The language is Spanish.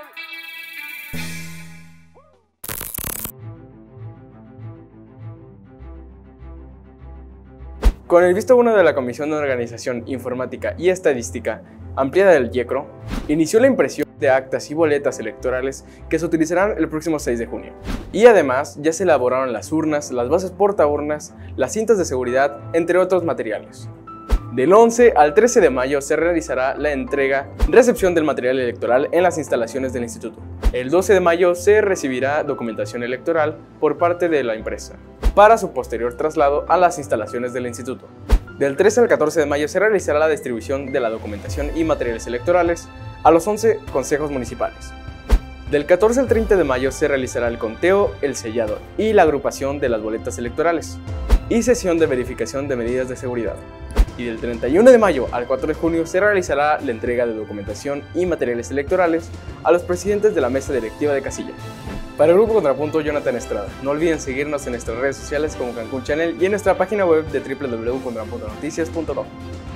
Con el visto bueno de la Comisión de Organización, Informática y Estadística ampliada del IECRO, inició la impresión de actas y boletas electorales que se utilizarán el próximo 6 de junio. Y además ya se elaboraron las urnas, las bases portaurnas, las cintas de seguridad, entre otros materiales. Del 11 al 13 de mayo se realizará la recepción del material electoral en las instalaciones del instituto. El 12 de mayo se recibirá documentación electoral por parte de la empresa, para su posterior traslado a las instalaciones del instituto. Del 13 al 14 de mayo se realizará la distribución de la documentación y materiales electorales a los 11 consejos municipales. Del 14 al 30 de mayo se realizará el conteo, el sellado y la agrupación de las boletas electorales y sesión de verificación de medidas de seguridad. Y del 31 de mayo al 4 de junio se realizará la entrega de documentación y materiales electorales a los presidentes de la mesa directiva de casilla. Para el Grupo Contrapunto, Jonathan Estrada. No olviden seguirnos en nuestras redes sociales como Cancún Channel y en nuestra página web de www.contrapuntonoticias.com.